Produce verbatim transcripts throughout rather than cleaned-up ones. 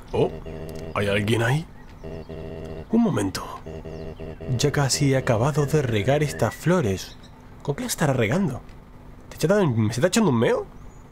Oh, ¿hay alguien ahí? Un momento. Ya casi he acabado de regar estas flores. ¿Con qué las estará regando? ¿Te está dando- ¿Me se está echando un meo?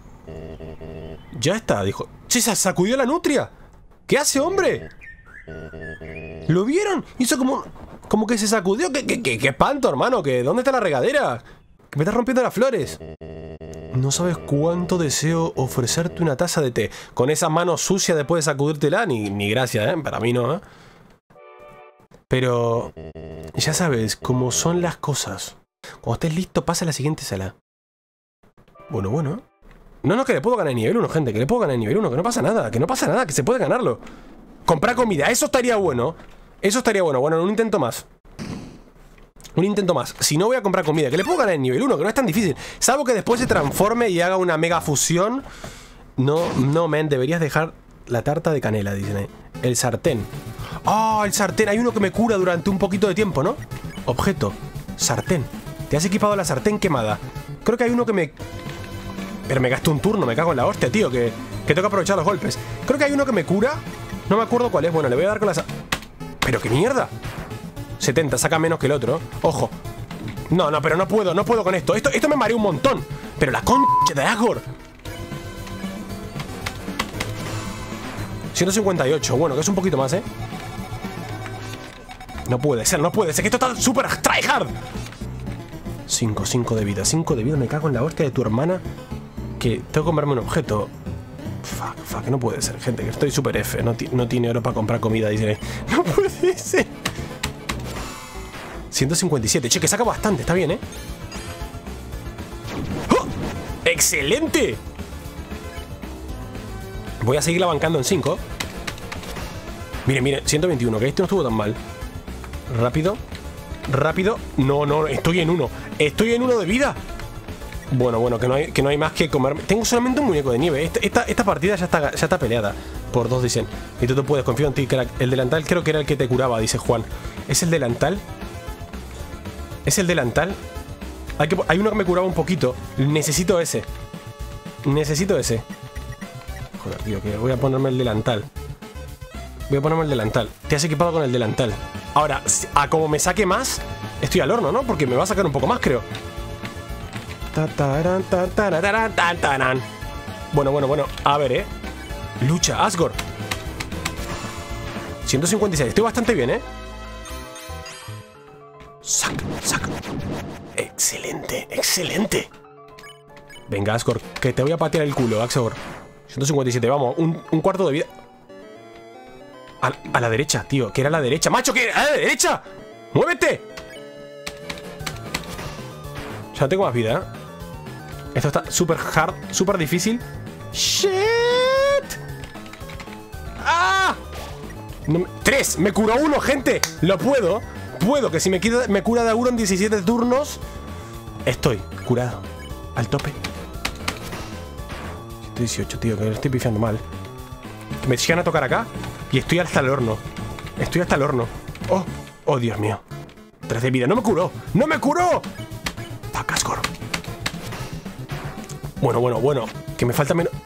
Ya está, dijo. ¡Che, se sacudió la nutria! ¿Qué hace, hombre? ¿Lo vieron? Hizo como... Como que se sacudió. ¿Qué, qué, qué, qué espanto, hermano? ¿Que, ¿Dónde está la regadera? Que me estás rompiendo las flores. No sabes cuánto deseo ofrecerte una taza de té. Con esa mano sucia después de sacudírtela, ni, ni gracia, ¿eh? Para mí no, ¿eh? Pero... Ya sabes, cómo son las cosas. Cuando estés listo, pasa a la siguiente sala. Bueno, bueno. No, no, que le puedo ganar en nivel uno, gente. Que le puedo ganar en nivel uno. Que no pasa nada. Que no pasa nada. Que se puede ganarlo. Comprar comida. Eso estaría bueno. Eso estaría bueno. Bueno, un intento más. Un intento más. Si no, voy a comprar comida. Que le puedo ganar en nivel uno. Que no es tan difícil. Salvo que después se transforme y haga una mega fusión. No, no, men. Deberías dejar la tarta de canela, dicen ahí. El sartén. ¡Ah! Oh, el sartén. Hay uno que me cura durante un poquito de tiempo, ¿no? Objeto. Sartén. Te has equipado la sartén quemada. Creo que hay uno que me... Pero me gasto un turno, me cago en la hostia, tío, que, que tengo que aprovechar los golpes. Creo que hay uno que me cura. No me acuerdo cuál es. Bueno, le voy a dar con la... ¿Pero qué mierda? setenta, saca menos que el otro. Ojo. No, no, pero no puedo, no puedo con esto. Esto, esto me marea un montón. Pero la concha de Asgore. ciento cincuenta y ocho, bueno, que es un poquito más, ¿eh? No puede ser, no puede ser, que esto está súper tryhard. cinco, cinco de vida, cinco de vida, me cago en la hostia de tu hermana. Que tengo que comprarme un objeto. Fuck, fuck, no puede ser, gente, que estoy súper F. No, no tiene oro para comprar comida, dicen. No puede ser. ciento cincuenta y siete, che, que saca bastante, está bien, ¿eh? ¡Oh! ¡Excelente! Voy a seguirla bancando en cinco. Miren, miren, ciento veintiuno, que este no estuvo tan mal. Rápido. Rápido. No, no, estoy en uno. Estoy en uno de vida. Bueno, bueno, que no hay, que no hay más que comer. Tengo solamente un muñeco de nieve. Esta, esta, esta partida ya está, ya está peleada. Por dos dicen. Y tú te puedes, confío en ti, crack. El delantal creo que era el que te curaba, dice Juan. ¿Es el delantal? ¿Es el delantal? Hay, que, hay uno que me curaba un poquito. Necesito ese. Necesito ese. Joder, tío, que voy a ponerme el delantal. Voy a ponerme el delantal. Te has equipado con el delantal. Ahora, a como me saque más, estoy al horno, ¿no? Porque me va a sacar un poco más, creo. Bueno, bueno, bueno. A ver, ¿eh? Lucha, Asgore. ciento cincuenta y seis. Estoy bastante bien, ¿eh? Saca, saca. Excelente, excelente. Venga, Asgore, que te voy a patear el culo, Asgore. ciento cincuenta y siete, vamos. Un, un cuarto de vida. A, a la derecha, tío. Que era a la derecha. ¡Macho, que a la derecha! ¡Muévete! Ya no tengo más vida, ¿eh? Esto está súper hard, súper difícil. ¡Shit! ¡Ah! No me... ¡Tres! ¡Me curó uno, gente! ¡Lo puedo! Puedo, que si me, quita, me cura de Auro en diecisiete turnos. Estoy curado. Al tope. ciento dieciocho, tío, que lo estoy pifiando mal. Me llegan a tocar acá y estoy hasta el horno. Estoy hasta el horno. ¡Oh! ¡Oh, Dios mío! tres de vida. ¡No me curó! ¡No me curó! ¡Fuck, Asgore! Bueno, bueno, bueno. Que me falta menos...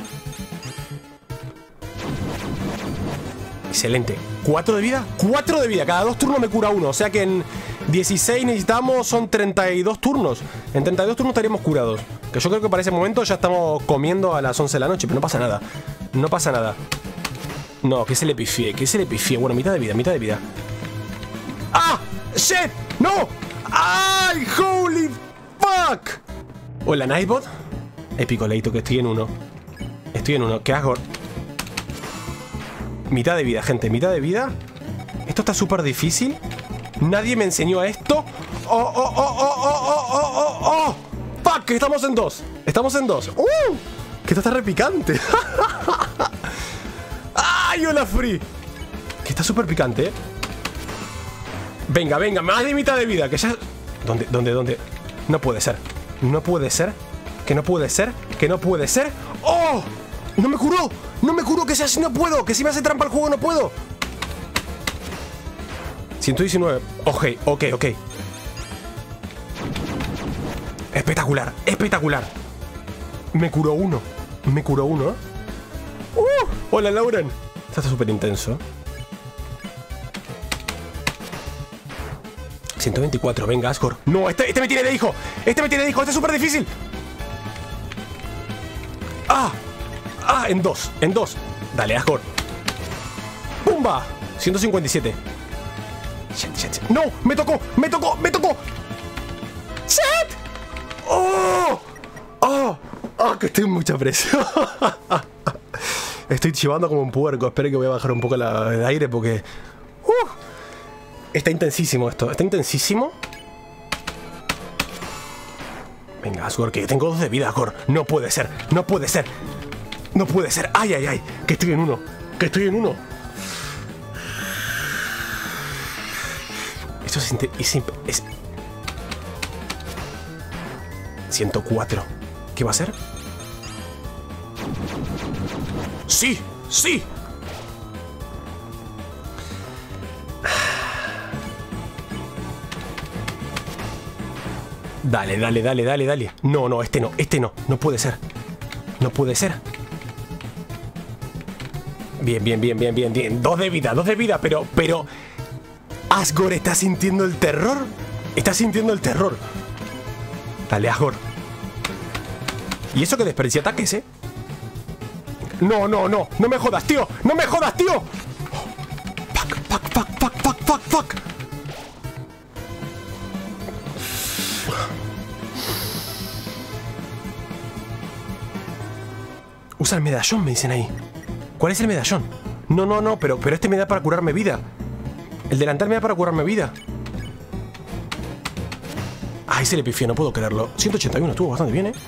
Excelente. ¿Cuatro de vida? ¡Cuatro de vida! Cada dos turnos me cura uno. O sea que en dieciséis necesitamos... Son treinta y dos turnos. En treinta y dos turnos estaríamos curados. Que yo creo que para ese momento ya estamos comiendo a las once de la noche. Pero no pasa nada. No pasa nada. No, que se le pifie. Que se le pifie. Bueno, mitad de vida, mitad de vida. ¡Ah! ¡Shit! ¡No! ¡Ay! ¡Holy fuck! Hola, Nightbot. Épico, Leito, que estoy en uno. Estoy en uno. ¿Qué hago? Mitad de vida, gente. Mitad de vida. Esto está súper difícil. Nadie me enseñó a esto. ¡Oh, oh, oh, oh, oh, oh, oh, oh, oh! ¡Fuck! Que estamos en dos. Estamos en dos. ¡Uh! Que esto está repicante. ¡Ay, hola, Free! Que está súper picante, ¿eh? Venga, venga. Más de mitad de vida. Que ya... ¿Dónde, dónde, dónde? No puede ser. No puede ser. Que no puede ser. Que no puede ser. ¡Oh! ¡No me curó! ¡No me curó! Que sea así, no puedo. Que si me hace trampa el juego, no puedo. ciento diecinueve. Ok, ok, ok. Espectacular, espectacular. Me curó uno. Me curó uno. Uh, hola, Lauren. Esto está súper intenso. ciento veinticuatro, venga, Asgore. No, este, este me tiene de hijo. Este me tiene de hijo, este es súper difícil. ¡Ah! ¡Ah! En dos, en dos. Dale, Asgore. ¡Pumba! ciento cincuenta y siete. Shit, shit, shit. ¡No! ¡Me tocó! ¡Me tocó! ¡Me tocó! ¡Shit! ¡Oh! ¡Oh! ¡Oh! Que estoy en mucha presión. Estoy chivando como un puerco. Espero que voy a bajar un poco la, el aire porque... Uh, está intensísimo esto. Está intensísimo. Venga, Asgore, que tengo dos de vida, Asgore. No puede ser. No puede ser. No puede ser. ¡Ay, ay, ay! Que estoy en uno. Que estoy en uno. Esto es, es, es... ciento cuatro. ¿Qué va a ser? ¡Sí! ¡Sí! Dale, dale, dale, dale, dale. No, no, este no, este no. No puede ser. No puede ser. Bien, bien, bien, bien, bien, bien. Dos de vida, dos de vida, pero, pero... Asgore, ¿estás sintiendo el terror? ¿Estás sintiendo el terror? Dale, Asgore. Y eso que desperdicia ataques, ¿eh? No, no, no. No me jodas, tío. No me jodas, tío. Fuck, fuck, fuck, fuck, fuck, fuck, fuck. Usa el medallón, me dicen ahí. ¿Cuál es el medallón? No, no, no, pero, pero este me da para curarme vida. El delantal me da para curarme vida. Ay, se le pifió, no puedo creerlo. ciento ochenta y uno, estuvo bastante bien, ¿eh?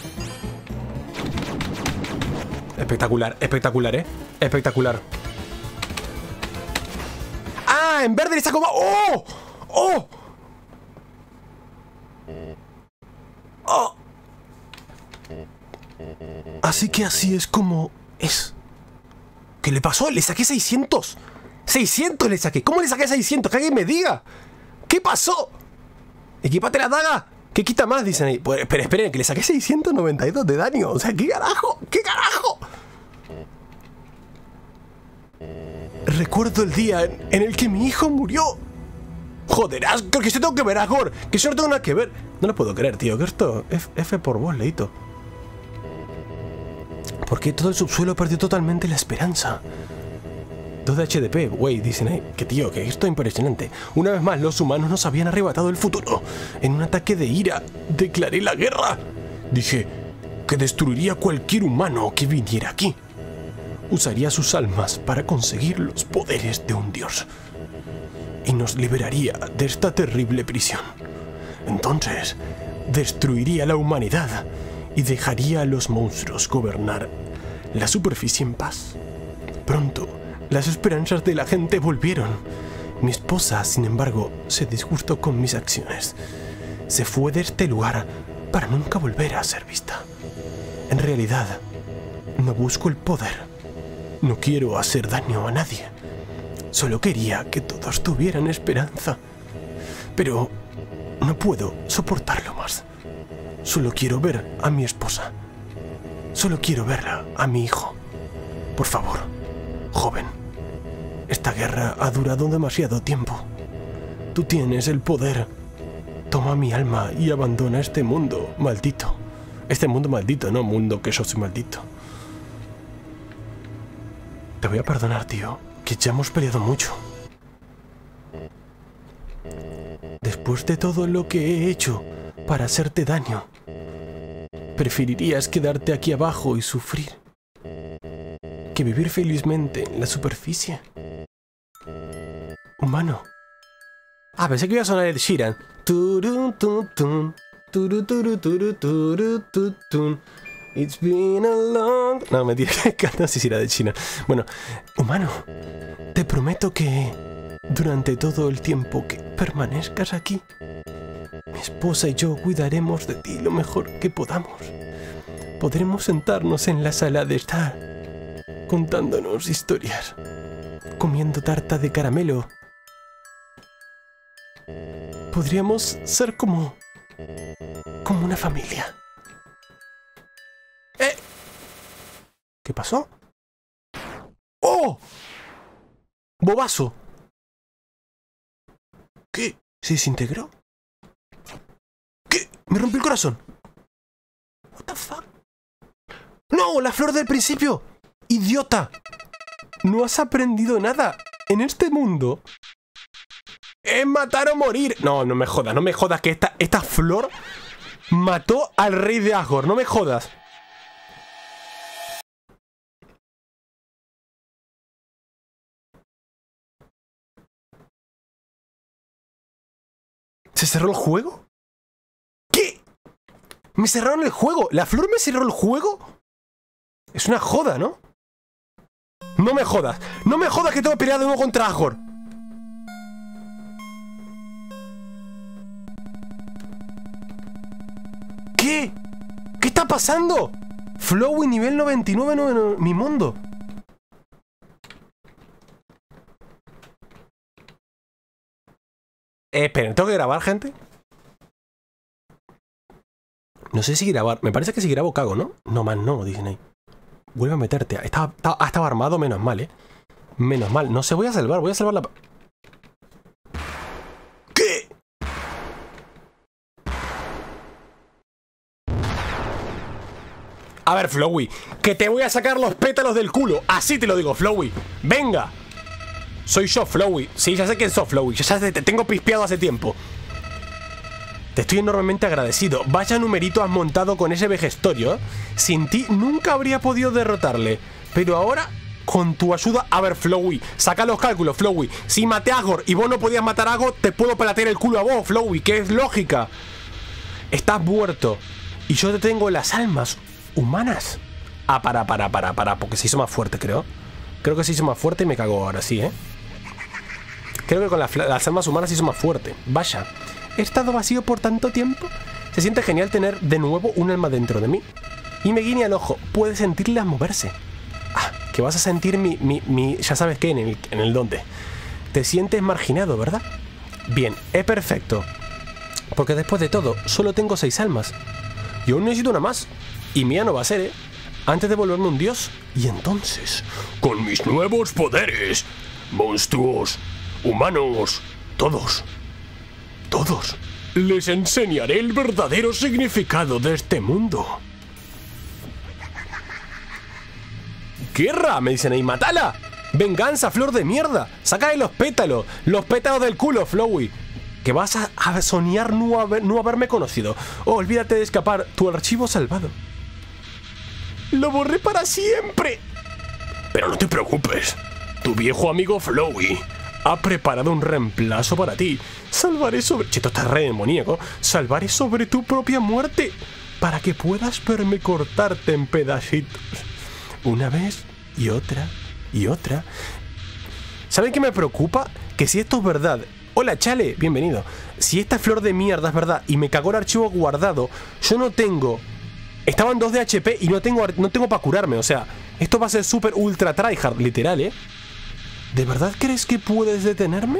Espectacular, espectacular, ¿eh? Espectacular. ¡Ah! En verde le saco más. ¡Oh! ¡Oh! ¡Oh! Así que así es como es. ¿Qué le pasó? Le saqué seiscientos. seiscientos le saqué. ¿Cómo le saqué seiscientos? Que alguien me diga. ¿Qué pasó? Equipate la daga. ¿Qué quita más? Dicen ahí. Pues, pero esperen, que le saqué seiscientos noventa y dos de daño. O sea, ¿qué carajo? ¿Qué carajo? Recuerdo el día en, en el que mi hijo murió. Joder, creo que yo tengo que ver a Asgore. Que yo no tengo nada que ver. No lo puedo creer, tío. Que esto... F, F por vos, Leito. Porque todo el subsuelo perdió totalmente la esperanza. dos de H D P, güey, dicen ahí. Que tío, que esto es impresionante. Una vez más, los humanos nos habían arrebatado el futuro. En un ataque de ira, declaré la guerra. Dije que destruiría cualquier humano que viniera aquí. Usaría sus almas para conseguir los poderes de un dios. Y nos liberaría de esta terrible prisión. Entonces, destruiría la humanidad y dejaría a los monstruos gobernar la superficie en paz. Pronto, las esperanzas de la gente volvieron. Mi esposa, sin embargo, se disgustó con mis acciones. Se fue de este lugar para nunca volver a ser vista. En realidad, no busco el poder. No quiero hacer daño a nadie. Solo quería que todos tuvieran esperanza. Pero no puedo soportarlo más. Solo quiero ver a mi esposa. Solo quiero verla a mi hijo. Por favor, joven. Esta guerra ha durado demasiado tiempo. Tú tienes el poder. Toma mi alma y abandona este mundo maldito. Este mundo maldito, no mundo que yo soy maldito. Te voy a perdonar, tío, que ya hemos peleado mucho. Después de todo lo que he hecho para hacerte daño, preferirías quedarte aquí abajo y sufrir que vivir felizmente en la superficie. Humano. Ah, pensé que iba a sonar el Sheeran. It's been a long... No, mentira, no sé si era de China. Bueno, humano, te prometo que durante todo el tiempo que permanezcas aquí, mi esposa y yo cuidaremos de ti lo mejor que podamos. Podremos sentarnos en la sala de estar, contándonos historias, comiendo tarta de caramelo. Podríamos ser como... como una familia. ¿Eh? ¿Qué pasó? ¡Oh! ¡Oh! ¡Bobazo! ¿Qué? ¿Se desintegró? ¿Qué? Me rompió el corazón. What the fuck? ¡No! ¡La flor del principio! ¡Idiota! No has aprendido nada. En este mundo es matar o morir. No, no me jodas, no me jodas que esta, esta flor mató al rey de Asgore. No me jodas. ¿Se cerró el juego? ¿Qué? ¿Me cerraron el juego? ¿La flor me cerró el juego? Es una joda, ¿no? No me jodas. No me jodas que tengo que pelear de nuevo contra Asgore. ¿Qué? ¿Qué está pasando? Flowey nivel noventa y nueve, no, no, mi mundo. Eh, esperen, ¿tengo que grabar, gente? No sé si grabar. Me parece que si grabo cago, ¿no? No más no, dicen ahí. Vuelve a meterte. Estaba, estaba, estaba armado, menos mal, ¿eh? Menos mal. No se voy a salvar, voy a salvar la... ¿Qué? A ver, Flowey, que te voy a sacar los pétalos del culo. Así te lo digo, Flowey. Venga. Soy yo, Flowey. Sí, ya sé quién sos, Flowey. Ya te tengo pispeado hace tiempo. Te estoy enormemente agradecido. Vaya numerito has montado con ese vejestorio. Sin ti nunca habría podido derrotarle. Pero ahora, con tu ayuda... A ver, Flowey, saca los cálculos, Flowey. Si maté a Asgore y vos no podías matar a Asgore, te puedo palatear el culo a vos, Flowey, que es lógica. Estás muerto. Y yo te tengo las almas humanas. Ah, para, para, para, para. Porque se hizo más fuerte, creo. Creo que se hizo más fuerte y me cagó ahora, sí, ¿eh? Creo que con la, las almas humanas se hizo más fuerte. Vaya. He estado vacío por tanto tiempo. Se siente genial tener de nuevo un alma dentro de mí. Y me guiña el ojo. Puedes sentirlas moverse. Ah, que vas a sentir mi... mi, mi ya sabes qué, en el, en el dónde. Te sientes marginado, ¿verdad? Bien, es perfecto. Porque después de todo, solo tengo seis almas. Y aún necesito una más. Y mía no va a ser, ¿eh? Antes de volverme un dios. Y entonces, con mis nuevos poderes, monstruos, humanos, todos... Todos. Les enseñaré el verdadero significado de este mundo. ¡Guerra! Me dicen ahí. ¡Mátala! ¡Venganza, flor de mierda! ¡Sácale los pétalos! ¡Los pétalos del culo, Flowey! Que vas a, a soñar no, haber, no haberme conocido. Oh, olvídate de escapar. Tu archivo salvado. ¡Lo borré para siempre! Pero no te preocupes. Tu viejo amigo Flowey ha preparado un reemplazo para ti. Salvaré sobre... Che, esto está re demoníaco. Salvaré sobre tu propia muerte para que puedas verme cortarte en pedacitos. Una vez y otra y otra. ¿Saben qué me preocupa? Que si esto es verdad... Hola, Chale, bienvenido. Si esta flor de mierda es verdad y me cagó el archivo guardado, yo no tengo... Estaban dos de H P y no tengo, no tengo para curarme. O sea, esto va a ser súper ultra tryhard, literal, ¿eh? ¿De verdad crees que puedes detenerme?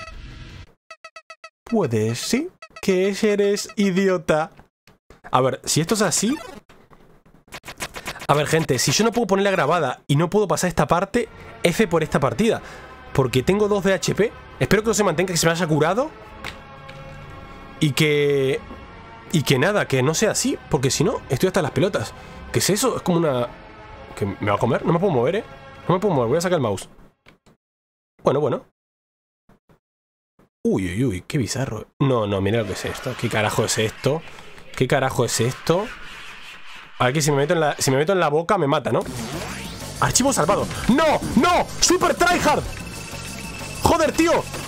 Puedes, ¿sí? ¿Qué eres, idiota? A ver, si esto es así... A ver, gente, si yo no puedo ponerla grabada y no puedo pasar esta parte, F por esta partida. Porque tengo dos de H P. Espero que no se mantenga, que se me haya curado. Y que... Y que nada, que no sea así. Porque si no, estoy hasta las pelotas. ¿Qué es eso? Es como una... ¿Que me va a comer? No me puedo mover, ¿eh? No me puedo mover, voy a sacar el mouse. Bueno, bueno. Uy, uy, uy, qué bizarro. No, no, mira lo que es esto. ¿Qué carajo es esto? ¿Qué carajo es esto? A ver que si me meto en la, si me meto en la boca me mata, ¿no? Archivo salvado. ¡No! ¡No! ¡Super tryhard! ¡Joder, tío!